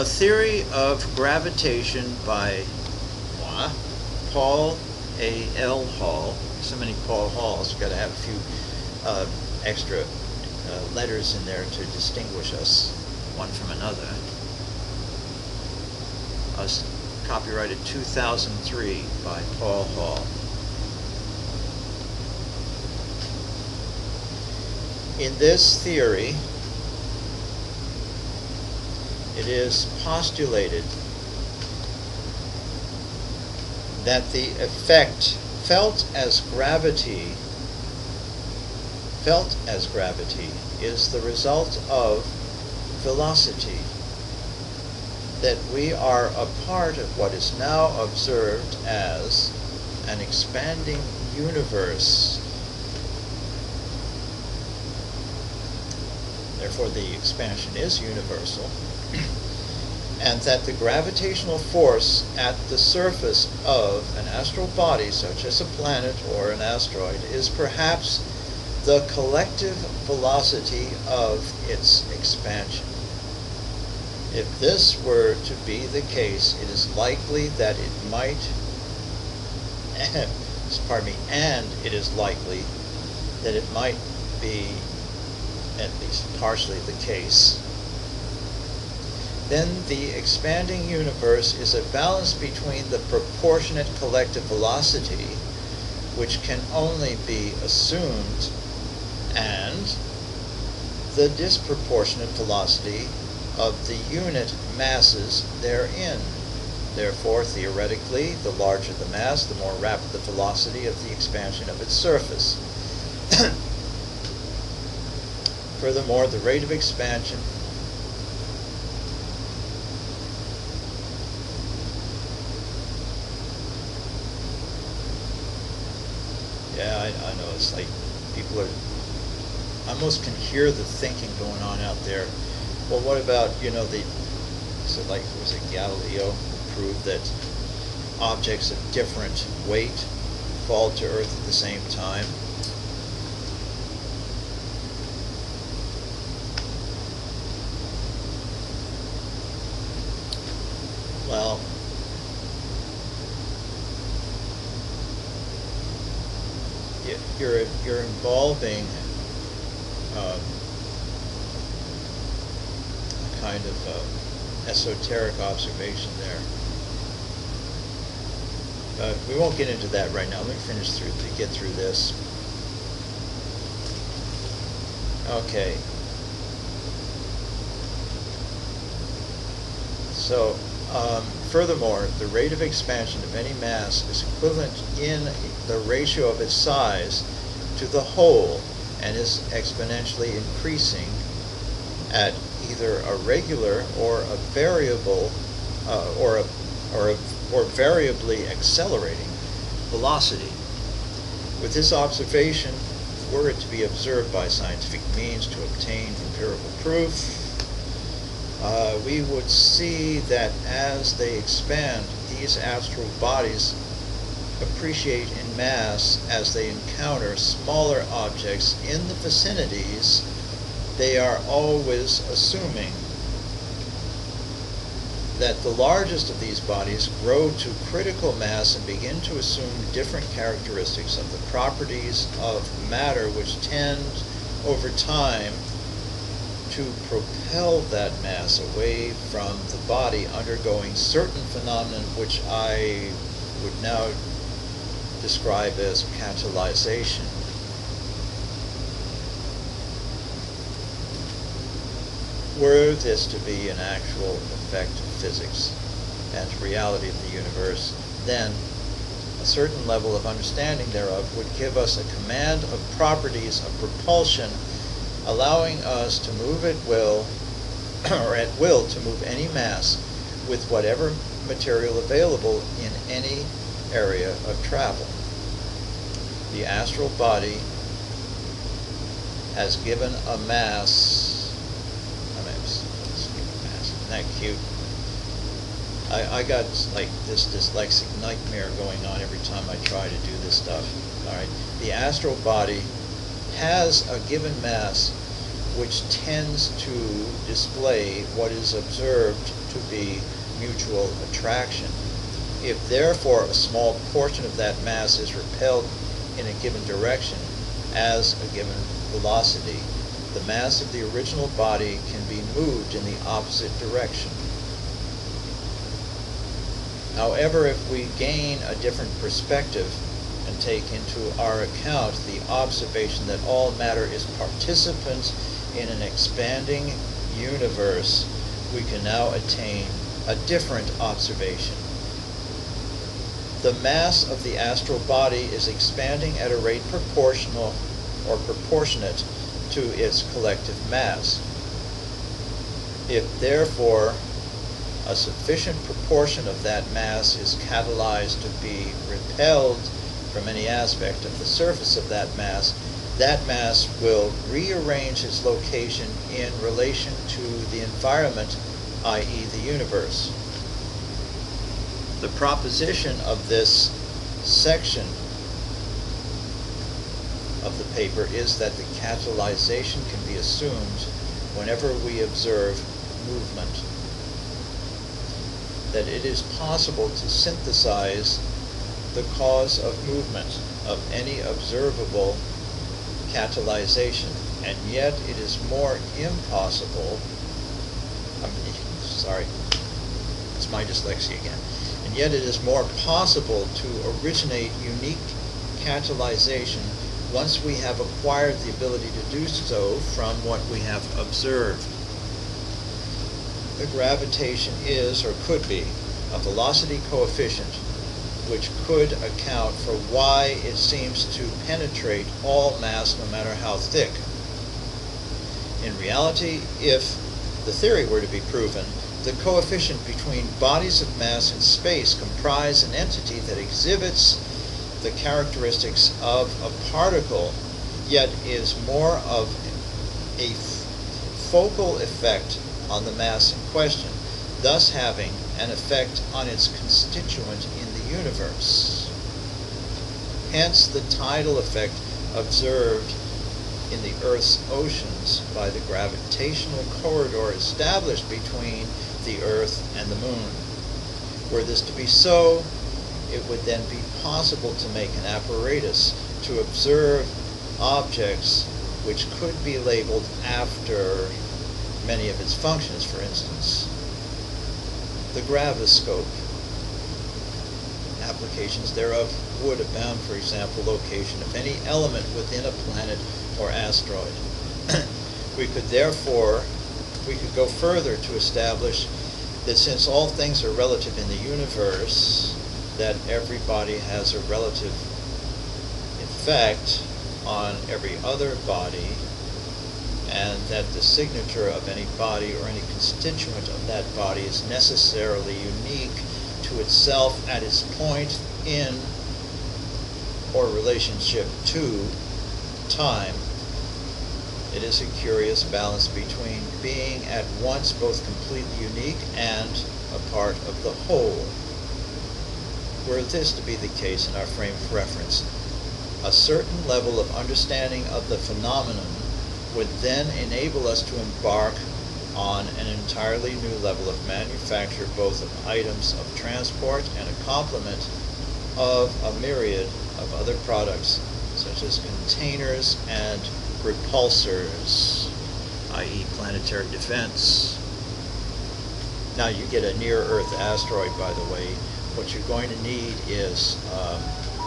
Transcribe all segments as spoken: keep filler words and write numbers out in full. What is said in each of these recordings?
A Theory of Gravitation by what? Paul A. L. Hall. So many Paul Halls, you've got to have a few uh, extra uh, letters in there to distinguish us one from another. Uh, copyrighted two thousand three by Paul Hall. In this theory, it is postulated that the effect felt as gravity felt as gravity is the result of velocity, that we are a part of what is now observed as an expanding universe. Therefore, the expansion is universal. And that the gravitational force at the surface of an astral body, such as a planet or an asteroid, is perhaps the collective velocity of its expansion. If this were to be the case, it is likely that it might, pardon me, and it is likely that it might be at least partially the case, then the expanding universe is a balance between the proportionate collective velocity, which can only be assumed, and the disproportionate velocity of the unit masses therein. Therefore, theoretically, the larger the mass, the more rapid the velocity of the expansion of its surface. Furthermore, the rate of expansion Yeah, I, I know, it's like people are, I almost can hear the thinking going on out there. Well, what about, you know, the, is it like, was it Galileo who proved that objects of different weight fall to Earth at the same time? Well, You're, you're involving um, a kind of uh, esoteric observation there. But we won't get into that right now. Let me finish through to get through this. Okay. So, um, furthermore, the rate of expansion of any mass is equivalent in the ratio of its size to the whole, and is exponentially increasing at either a regular or a variable uh, or a or a, or variably accelerating velocity. With this observation, were it to be observed by scientific means to obtain empirical proof, uh, we would see that as they expand, these astral bodies appreciate in mass as they encounter smaller objects in the vicinities they are always assuming. That the largest of these bodies grow to critical mass and begin to assume different characteristics of the properties of matter, which tend over time to propel that mass away from the body, undergoing certain phenomena which I would now describe as catalyzation. Were this to be an actual effect of physics and reality of the universe, then a certain level of understanding thereof would give us a command of properties of propulsion, allowing us to move at will, or at will to move any mass with whatever material available in any area of travel. The astral body has given a mass, I mean, let's give a mass, isn't that cute? I, I got like this dyslexic nightmare going on every time I try to do this stuff. All right, the astral body has a given mass which tends to display what is observed to be mutual attraction. If therefore a small portion of that mass is repelled in a given direction as a given velocity, the mass of the original body can be moved in the opposite direction. However, if we gain a different perspective and take into our account the observation that all matter is participant in an expanding universe, we can now attain a different observation. The mass of the astral body is expanding at a rate proportional or proportionate to its collective mass. If therefore a sufficient proportion of that mass is catalyzed to be repelled from any aspect of the surface of that mass, that mass will rearrange its location in relation to the environment, that is the universe. The proposition of this section of the paper is that the catalyzation can be assumed whenever we observe movement, that it is possible to synthesize the cause of movement of any observable catalyzation, and yet it is more impossible, I mean, sorry, it's my dyslexia again, and yet it is more possible to originate unique catalyzation once we have acquired the ability to do so from what we have observed. The gravitation is, or could be, a velocity coefficient which could account for why it seems to penetrate all mass no matter how thick. In reality, if the theory were to be proven, the coefficient between bodies of mass in space comprise an entity that exhibits the characteristics of a particle, yet is more of a focal effect on the mass in question, thus having an effect on its constituent in the universe. Hence the tidal effect observed in the Earth's oceans by the gravitational corridor established between the Earth and the Moon. Were this to be so, it would then be possible to make an apparatus to observe objects which could be labeled after many of its functions. For instance, the gravoscope. Applications thereof would abound, for example, location of any element within a planet or asteroid. We could therefore, we could go further to establish that since all things are relative in the universe, that every body has a relative effect on every other body, and that the signature of any body or any constituent of that body is necessarily unique to itself at its point in or relationship to time. It is a curious balance between being at once both completely unique and a part of the whole. Were this to be the case in our frame of reference, a certain level of understanding of the phenomenon would then enable us to embark on an entirely new level of manufacture, both of items of transport and a complement of a myriad of other products, such as containers and repulsors, that is planetary defense. Now you get a near-Earth asteroid, by the way, what you're going to need is, um,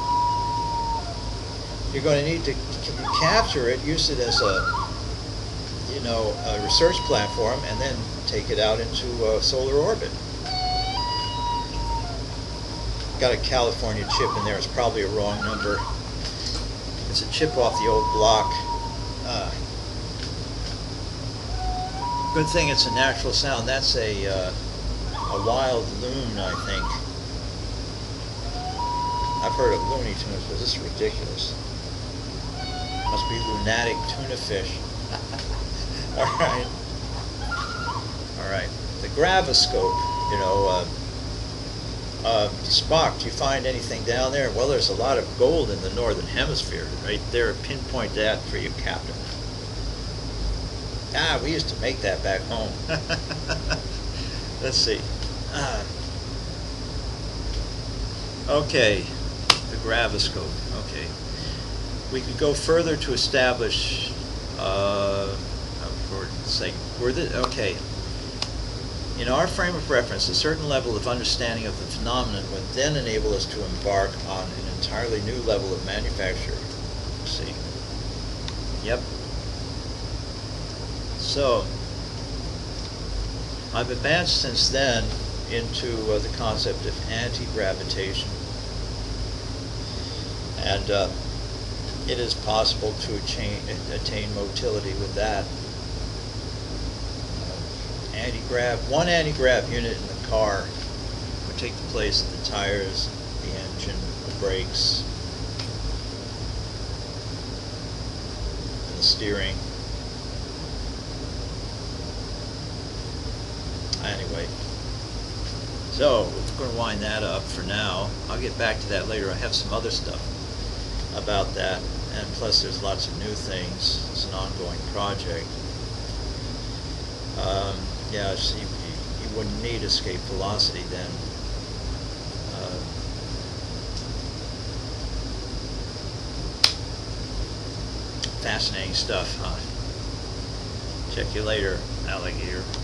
you're going to need to capture it, use it as a, you know, a research platform, and then take it out into uh, solar orbit. Got a California chip in there. It's probably a wrong number. It's a chip off the old block. Uh, good thing it's a natural sound. That's a uh, a wild loon, I think. I've heard of Looney Tunes, but this is ridiculous. Must be lunatic tuna fish. All right. All right. The gravoscope, you know, uh, uh, Spock, do you find anything down there? Well, there's a lot of gold in the northern hemisphere. Right there, pinpoint that for you, Captain. Ah, we used to make that back home. Let's see. Uh, okay, the gravoscope. Okay, we could go further to establish. Uh, for sake, we're the okay. In our frame of reference, a certain level of understanding of the phenomenon would then enable us to embark on an entirely new level of manufacture. Let's see. Yep. So, I've advanced since then into uh, the concept of anti-gravitation. And uh, it is possible to attain, attain motility with that. Anti-grav, one anti-grav unit in the car would take the place of the tires, the engine, the brakes, and the steering. Anyway, so we're going to wind that up for now. I'll get back to that later. I have some other stuff about that, and plus there's lots of new things. It's an ongoing project. Um, yeah, so you, you wouldn't need escape velocity then. Uh, fascinating stuff, huh? Check you later, alligator.